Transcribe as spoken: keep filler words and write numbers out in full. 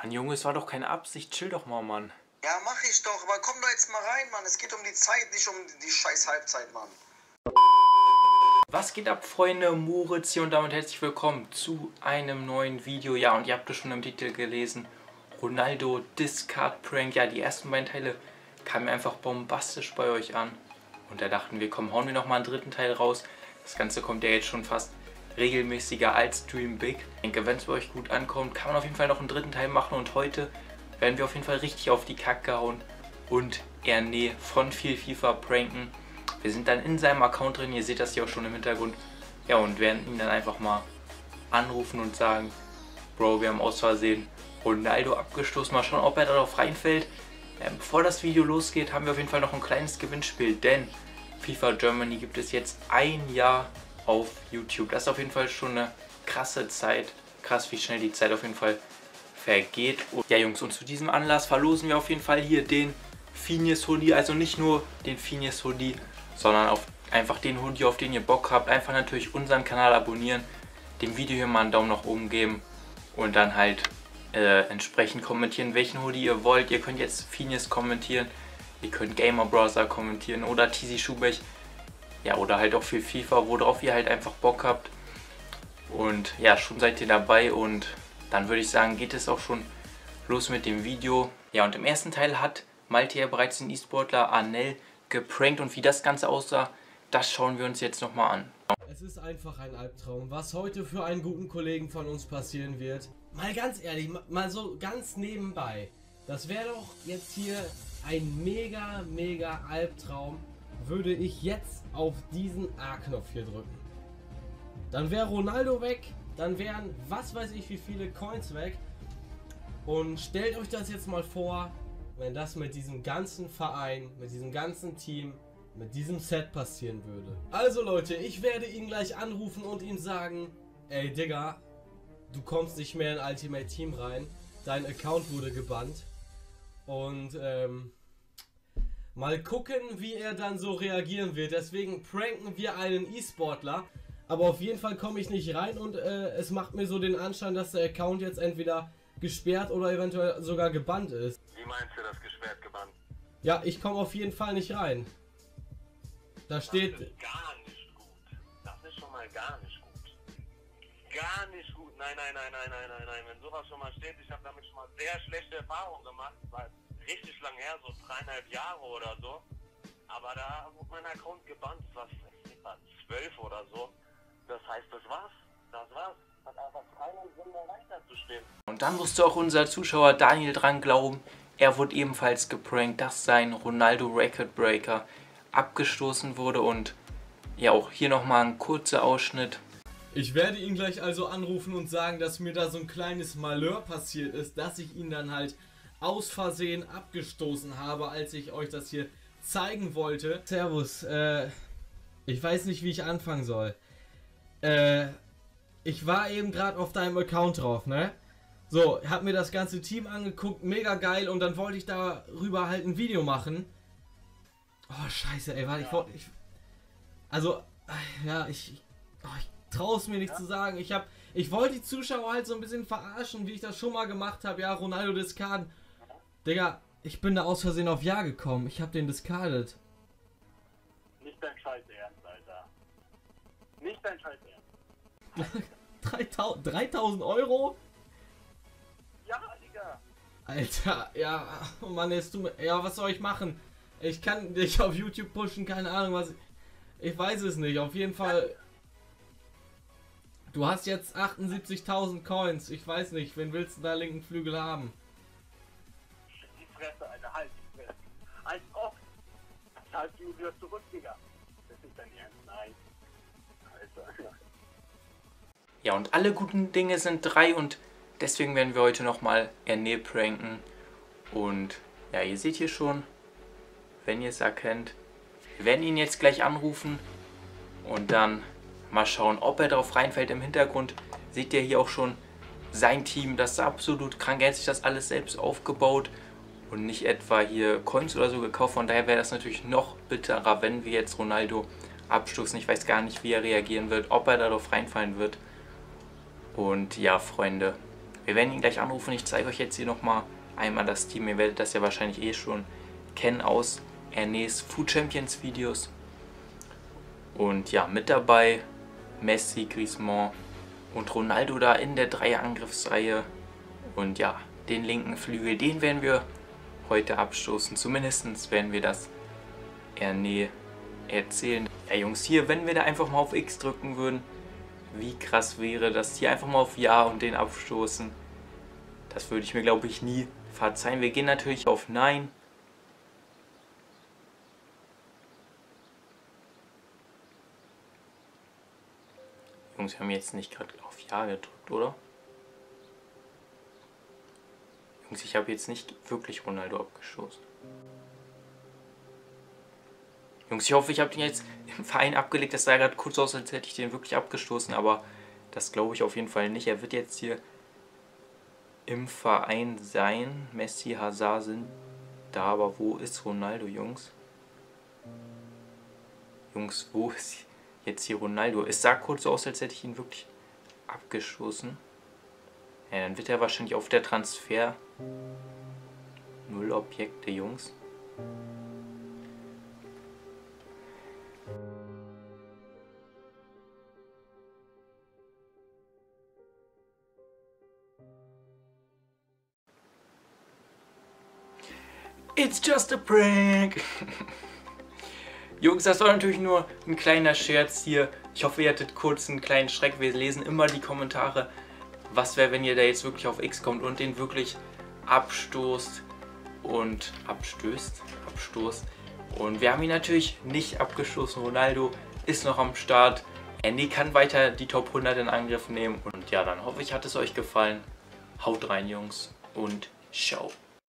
Mann, Junge, es war doch keine Absicht. Chill doch mal, Mann. Ja, mach ich doch. Aber komm doch jetzt mal rein, Mann. Es geht um die Zeit, nicht um die scheiß Halbzeit, Mann. Was geht ab, Freunde? Moritz hier und damit herzlich willkommen zu einem neuen Video. Ja, und ihr habt es schon im Titel gelesen. Ronaldo Discard Prank. Ja, die ersten beiden Teile kamen einfach bombastisch bei euch an. Und da dachten wir, komm, hauen wir nochmal einen dritten Teil raus. Das Ganze kommt ja jetzt schon fast regelmäßiger als Dream Big. Ich denke, wenn es bei euch gut ankommt, kann man auf jeden Fall noch einen dritten Teil machen. Und heute werden wir auf jeden Fall richtig auf die Kacke hauen und Erne von viel FIFA pranken. Wir sind dann in seinem Account drin, ihr seht das hier auch schon im Hintergrund. Ja, und werden ihn dann einfach mal anrufen und sagen, Bro, wir haben aus Versehen Ronaldo abgestoßen. Mal schauen, ob er darauf reinfällt. Ähm, bevor das Video losgeht, haben wir auf jeden Fall noch ein kleines Gewinnspiel, denn FIFA Germany gibt es jetzt ein Jahr auf YouTube. Das ist auf jeden Fall schon eine krasse Zeit. Krass, wie schnell die Zeit auf jeden Fall vergeht. Und ja, Jungs, und zu diesem Anlass verlosen wir auf jeden Fall hier den Phineas Hoodie. Also nicht nur den Phineas Hoodie, sondern auf einfach den Hoodie, auf den ihr Bock habt. Einfach natürlich unseren Kanal abonnieren, dem Video hier mal einen Daumen nach oben geben und dann halt äh, entsprechend kommentieren, welchen Hoodie ihr wollt. Ihr könnt jetzt Phineas kommentieren, ihr könnt Gamer Browser kommentieren oder Tizi Schubech. Ja, oder halt auch für FIFA, worauf ihr halt einfach Bock habt. Und ja, schon seid ihr dabei und dann würde ich sagen, geht es auch schon los mit dem Video. Ja, und im ersten Teil hat Malte ja bereits den E-Sportler Arnell geprankt und wie das Ganze aussah, das schauen wir uns jetzt nochmal an. Es ist einfach ein Albtraum, was heute für einen guten Kollegen von uns passieren wird. Mal ganz ehrlich, mal so ganz nebenbei. Das wäre doch jetzt hier ein mega, mega Albtraum, würde ich jetzt auf diesen A-Knopf hier drücken. Dann wäre Ronaldo weg, dann wären was weiß ich wie viele Coins weg. Und stellt euch das jetzt mal vor, wenn das mit diesem ganzen Verein, mit diesem ganzen Team, mit diesem Set passieren würde. Also Leute, ich werde ihn gleich anrufen und ihm sagen, ey Digga, du kommst nicht mehr in Ultimate Team rein, dein Account wurde gebannt. Und ähm, mal gucken, wie er dann so reagieren wird. Deswegen pranken wir einen E-Sportler. Aber auf jeden Fall komme ich nicht rein und äh, es macht mir so den Anschein, dass der Account jetzt entweder gesperrt oder eventuell sogar gebannt ist. Wie meinst du das gesperrt, gebannt? Ja, ich komme auf jeden Fall nicht rein. Da steht... Das ist gar nicht gut. Das ist schon mal gar nicht gut. Gar nicht gut. Nein, nein, nein, nein, nein, nein, nein. Wenn sowas schon mal steht, ich habe damit schon mal sehr schlechte Erfahrungen gemacht. War richtig lang her, so dreieinhalb Jahre oder so. Aber da wurde mein Account gebannt. Das war zwölf oder so. Das heißt, das war's. Das war's. Hat einfach keinen Sinn mehr weiterzustehen. Und dann musste auch unser Zuschauer Daniel dran glauben. Er wurde ebenfalls geprankt, dass sein Ronaldo Record Breaker abgestoßen wurde. Und ja, auch hier nochmal ein kurzer Ausschnitt. Ich werde ihn gleich also anrufen und sagen, dass mir da so ein kleines Malheur passiert ist, dass ich ihn dann halt aus Versehen abgestoßen habe, als ich euch das hier zeigen wollte. Servus, äh, ich weiß nicht, wie ich anfangen soll. Äh, ich war eben gerade auf deinem Account drauf, ne? So, hab mir das ganze Team angeguckt, mega geil, und dann wollte ich darüber halt ein Video machen. Oh, scheiße, ey, warte, ich wollte, ich, also, ja, ich, oh, ich traue es mir nicht ja. zu sagen. Ich hab, ich wollte die Zuschauer halt so ein bisschen verarschen, wie ich das schon mal gemacht habe. Ja, Ronaldo Discard. Digga, ich bin da aus Versehen auf Ja gekommen. Ich hab den discardet. Nicht dein Scheiß Ernst, Alter. Nicht dein Scheiß Ernst. dreitausend Euro? Ja, Digga. Alter, ja, oh Mann, jetzt du, ja, was soll ich machen? Ich kann dich auf YouTube pushen, keine Ahnung, was, ich weiß es nicht, auf jeden Fall. Du hast jetzt achtundsiebzigtausend Coins, ich weiß nicht, wen willst du da linken Flügel haben? Die Fresse, Alter, halt die Fresse. Als ob. Zahlst du wieder zurück, Digga. Das ist dein Ernst, nein. Alter. Ja, und alle guten Dinge sind drei und deswegen werden wir heute nochmal Erne pranken. Und ja, ihr seht hier schon, wenn ihr es erkennt, wir werden ihn jetzt gleich anrufen und dann mal schauen, ob er darauf reinfällt. Im Hintergrund seht ihr hier auch schon sein Team, das ist absolut krank. Er hat sich das alles selbst aufgebaut und nicht etwa hier Coins oder so gekauft. Von daher wäre das natürlich noch bitterer, wenn wir jetzt Ronaldo abstoßen. Ich weiß gar nicht, wie er reagieren wird, ob er darauf reinfallen wird. Und ja, Freunde, Wir werden ihn gleich anrufen. Ich zeige euch jetzt hier nochmal einmal das Team. Ihr werdet das ja wahrscheinlich eh schon kennen aus Ernés Food Champions Videos. Und ja, mit dabei Messi, Griezmann und Ronaldo da in der Dreier-Angriffsreihe. Und ja, den linken Flügel, den werden wir heute abstoßen. Zumindest werden wir das Erné erzählen. Ja Jungs, hier, wenn wir da einfach mal auf X drücken würden, wie krass wäre das? Hier einfach mal auf Ja und den abstoßen. Das würde ich mir, glaube ich, nie verzeihen. Wir gehen natürlich auf Nein. Jungs, wir haben jetzt nicht gerade auf Ja gedrückt, oder? Jungs, ich habe jetzt nicht wirklich Ronaldo abgestoßen. Jungs, ich hoffe, ich habe den jetzt im Verein abgelegt. Das sah gerade kurz aus, als hätte ich den wirklich abgestoßen, aber das glaube ich auf jeden Fall nicht. Er wird jetzt hier im Verein sein. Messi, Hazard sind da, aber wo ist Ronaldo, Jungs? Jungs, wo ist jetzt hier Ronaldo? Es sah kurz so aus, als hätte ich ihn wirklich abgestoßen. Ja, dann wird er wahrscheinlich auf der Transfer null Objekte, Jungs. It's just a prank! Jungs, das war natürlich nur ein kleiner Scherz hier. Ich hoffe, ihr hattet kurz einen kleinen Schreck. Wir lesen immer die Kommentare. Was wäre, wenn ihr da jetzt wirklich auf X kommt und den wirklich abstoßt und abstößt, abstoßt. Und wir haben ihn natürlich nicht abgestoßen. Ronaldo ist noch am Start. Andy kann weiter die Top hundert in Angriff nehmen. Und ja, dann hoffe ich, hat es euch gefallen. Haut rein, Jungs, und ciao.